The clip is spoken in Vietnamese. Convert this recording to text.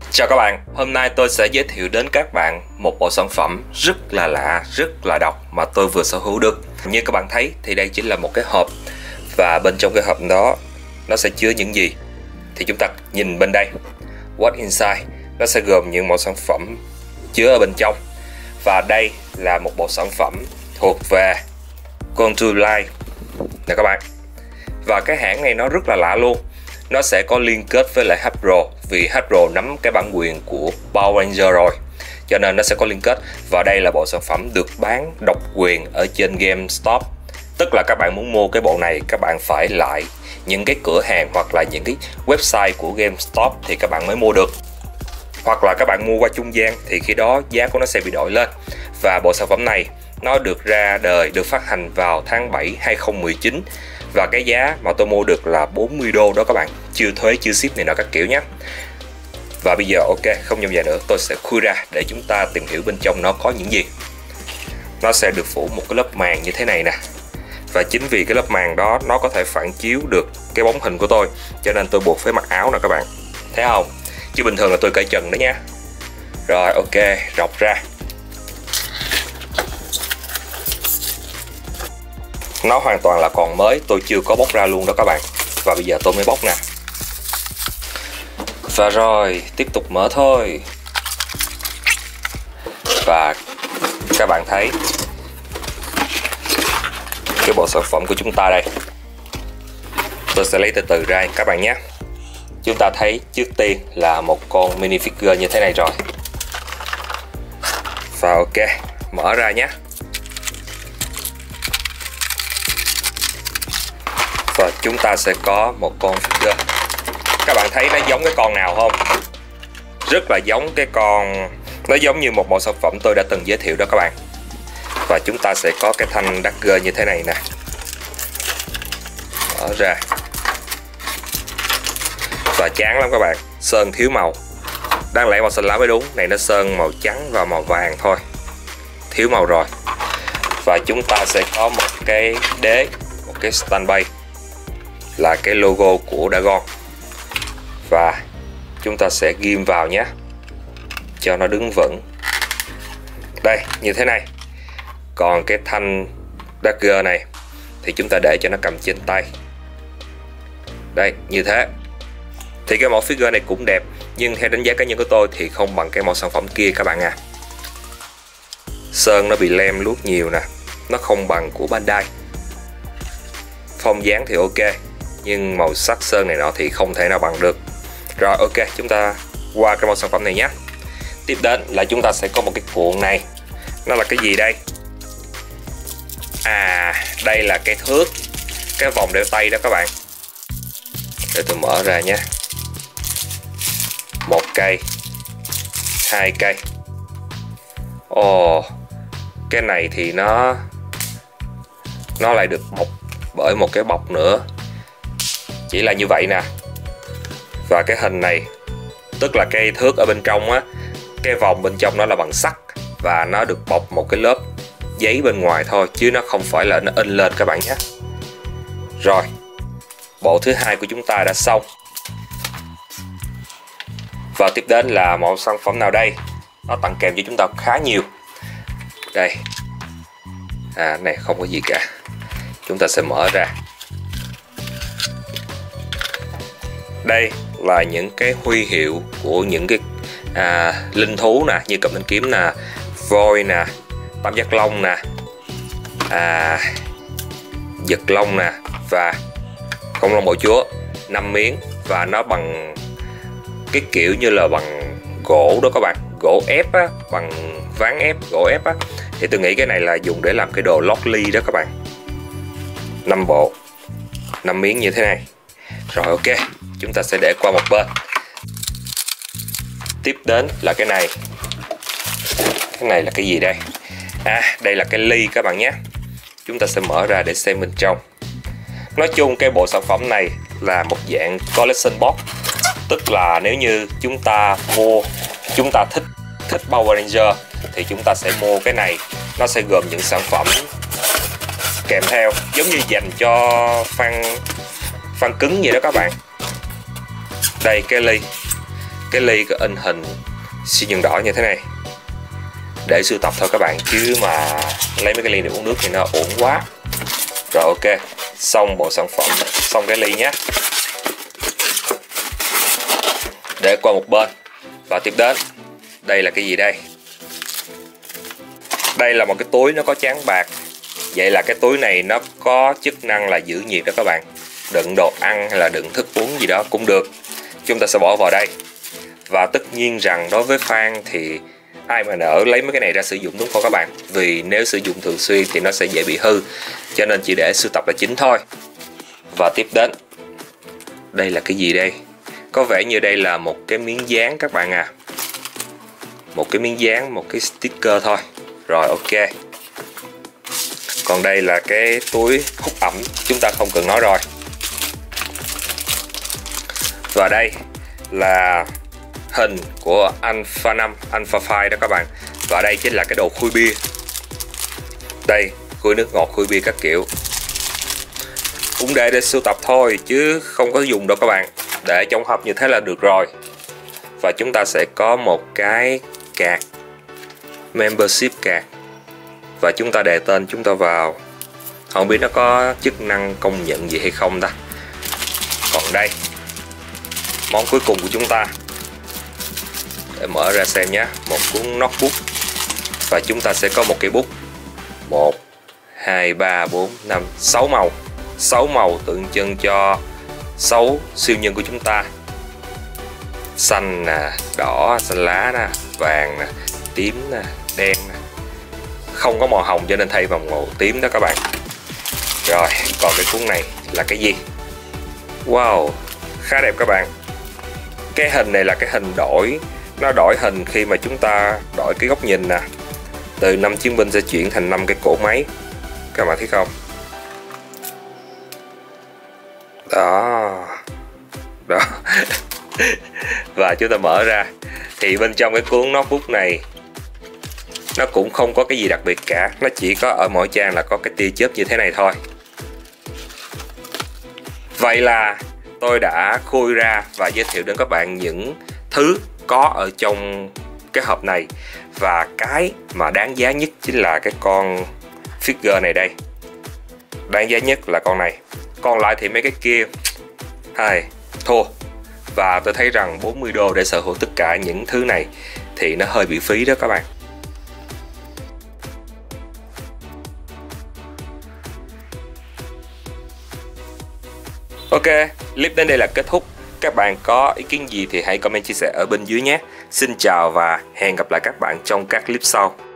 Chào các bạn, hôm nay tôi sẽ giới thiệu đến các bạn một bộ sản phẩm rất là lạ, rất là độc mà tôi vừa sở hữu được. Như các bạn thấy thì đây chính là một cái hộp, và bên trong cái hộp đó nó sẽ chứa những gì? Thì chúng ta nhìn bên đây, What Inside, nó sẽ gồm những bộ sản phẩm chứa ở bên trong. Và đây là một bộ sản phẩm thuộc về Contour Light nè các bạn. Và cái hãng này nó rất là lạ luôn. Nó sẽ có liên kết với lại Hasbro, vì Hasbro nắm cái bản quyền của Power Ranger rồi, cho nên nó sẽ có liên kết. Và đây là bộ sản phẩm được bán độc quyền ở trên GameStop. Tức là các bạn muốn mua cái bộ này, các bạn phải lại những cái cửa hàng hoặc là những cái website của GameStop thì các bạn mới mua được. Hoặc là các bạn mua qua trung gian thì khi đó giá của nó sẽ bị đổi lên. Và bộ sản phẩm này nó được ra đời, được phát hành vào tháng 7 2019. Và cái giá mà tôi mua được là 40 đô đó các bạn, chưa thuế, chưa ship này nọ các kiểu nhé. Và bây giờ ok, không dòng dài nữa, tôi sẽ khui ra để chúng ta tìm hiểu bên trong nó có những gì. Nó sẽ được phủ một cái lớp màng như thế này nè. Và chính vì cái lớp màng đó nó có thể phản chiếu được cái bóng hình của tôi, cho nên tôi buộc phải mặc áo nè các bạn. Thấy không? Chứ bình thường là tôi cởi trần đó nha. Rồi ok, rọc ra. Nó hoàn toàn là còn mới, tôi chưa có bóc ra luôn đó các bạn. Và bây giờ tôi mới bóc nè. Và rồi, tiếp tục mở thôi. Và các bạn thấy cái bộ sản phẩm của chúng ta đây. Tôi sẽ lấy từ từ ra các bạn nhé. Chúng ta thấy trước tiên là một con minifigure như thế này rồi. Và ok, mở ra nhé. Và chúng ta sẽ có một con figure. Các bạn thấy nó giống cái con nào không? Rất là giống cái con, nó giống như một bộ sản phẩm tôi đã từng giới thiệu đó các bạn. Và chúng ta sẽ có cái thanh dagger như thế này nè. Mở ra. Và chán lắm các bạn, sơn thiếu màu. Đáng lẽ màu xanh lá mới đúng, này nó sơn màu trắng và màu vàng thôi, thiếu màu rồi. Và chúng ta sẽ có một cái đế, một cái standby, là cái logo của Dagon. Và chúng ta sẽ ghim vào nhé, cho nó đứng vững. Đây, như thế này. Còn cái thanh dagger này thì chúng ta để cho nó cầm trên tay. Đây, như thế. Thì cái mẫu figure này cũng đẹp, nhưng theo đánh giá cá nhân của tôi thì không bằng cái mẫu sản phẩm kia các bạn à. Sơn nó bị lem luốc nhiều nè, nó không bằng của Bandai. Form dáng thì ok, nhưng màu sắc sơn này nọ thì không thể nào bằng được. Rồi ok, chúng ta qua cái mẫu sản phẩm này nhé. Tiếp đến là chúng ta sẽ có một cái cuộn này. Nó là cái gì đây? À, đây là cái thước, cái vòng đeo tay đó các bạn. Để tôi mở ra nhé. Một cây, hai cây. Ồ, cái này thì nó lại được bọc bởi một cái bọc nữa. Chỉ là như vậy nè. Và cái hình này, tức là cái thước ở bên trong á, cái vòng bên trong nó là bằng sắt, và nó được bọc một cái lớp giấy bên ngoài thôi, chứ nó không phải là nó in lên các bạn nhé. Rồi, bộ thứ hai của chúng ta đã xong. Và tiếp đến là một sản phẩm nào đây? Nó tặng kèm cho chúng ta khá nhiều. Đây. À, này không có gì cả. Chúng ta sẽ mở ra. Đây là những cái huy hiệu của những cái linh thú nè, như cầm thanh kiếm nè, voi nè, tam giác long nè, giật long nè, và khủng long bội chúa. 5 miếng, và nó bằng cái kiểu như là bằng gỗ đó các bạn, gỗ ép á, bằng ván ép, gỗ ép á. Thì tôi nghĩ cái này là dùng để làm cái đồ lót ly đó các bạn. 5 bộ, 5 miếng như thế này. Rồi ok, chúng ta sẽ để qua một bên. Tiếp đến là cái này. Cái này là cái gì đây? À, đây là cái ly các bạn nhé. Chúng ta sẽ mở ra để xem bên trong. Nói chung cái bộ sản phẩm này là một dạng collection box. Tức là nếu như chúng ta thích Power Ranger thì chúng ta sẽ mua cái này. Nó sẽ gồm những sản phẩm kèm theo, giống như dành cho fan cứng vậy đó các bạn. Đây cái ly. cái ly có in hình siêu nhân đỏ như thế này để sưu tập thôi các bạn, chứ mà lấy mấy cái ly này uống nước thì nó uổng quá. Rồi ok, xong bộ sản phẩm, xong cái ly nhé, để qua một bên. Và tiếp đến đây là cái gì đây? Đây là một cái túi nó có tráng bạc. Vậy là cái túi này nó có chức năng là giữ nhiệt đó các bạn, đựng đồ ăn hay là đựng thức uống gì đó cũng được. Chúng ta sẽ bỏ vào đây. Và tất nhiên rằng đối với Phan thì ai mà nỡ lấy mấy cái này ra sử dụng, đúng không các bạn? Vì nếu sử dụng thường xuyên thì nó sẽ dễ bị hư, cho nên chỉ để sưu tập là chính thôi. Và tiếp đến đây là cái gì đây? Có vẻ như đây là một cái miếng dán các bạn à. Một cái miếng dán, một cái sticker thôi. Rồi ok. Còn đây là cái túi hút ẩm, chúng ta không cần nói rồi. Và đây là hình của Alpha 5, Alpha 5 đó các bạn. Và đây chính là cái đồ khui bia. Đây, khui nước ngọt, khui bia các kiểu. Cũng để sưu tập thôi chứ không có dùng đâu các bạn. Để trong hộp như thế là được rồi. Và chúng ta sẽ có một cái card, membership card. Và chúng ta đề tên chúng ta vào. Không biết nó có chức năng công nhận gì hay không ta. Còn đây, món cuối cùng của chúng ta, để mở ra xem nhé. Một cuốn notebook. Và chúng ta sẽ có một cây bút. 1, 2, 3, 4, 5, 6 màu. 6 màu tượng trưng cho 6 siêu nhân của chúng ta. Xanh nè, đỏ, xanh lá nè, vàng nè, tím nè, đen nè. Không có màu hồng cho nên thay bằng màu tím đó các bạn. Rồi, còn cái cuốn này là cái gì? Wow, khá đẹp các bạn. Cái hình này là cái hình đổi. Nó đổi hình khi mà chúng ta đổi cái góc nhìn nè. Từ 5 chiến binh sẽ chuyển thành 5 cái cỗ máy. Các bạn thấy không? Đó. Đó. Và chúng ta mở ra thì bên trong cái cuốn notebook này nó cũng không có cái gì đặc biệt cả. Nó chỉ có ở mỗi trang là có cái tia chớp như thế này thôi. Vậy là tôi đã khui ra và giới thiệu đến các bạn những thứ có ở trong cái hộp này. Và cái mà đáng giá nhất chính là cái con figure này đây. Đáng giá nhất là con này. Còn lại thì mấy cái kia thua. Và tôi thấy rằng 40 đô để sở hữu tất cả những thứ này thì nó hơi bị phí đó các bạn. Ok, clip đến đây là kết thúc. Các bạn có ý kiến gì thì hãy comment chia sẻ ở bên dưới nhé. Xin chào và hẹn gặp lại các bạn trong các clip sau.